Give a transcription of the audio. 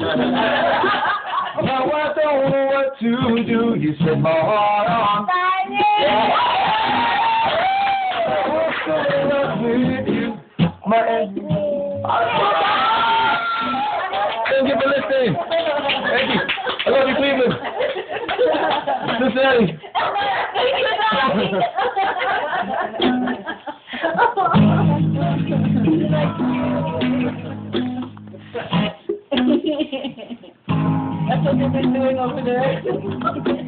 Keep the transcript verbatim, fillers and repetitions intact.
Now I don't know what to do. You set my heart on fire. I'm so in love with you, my enemy. Thank you for listening. Thank you. I love you, Cleveland. Cincinnati. That's what they've been doing over there.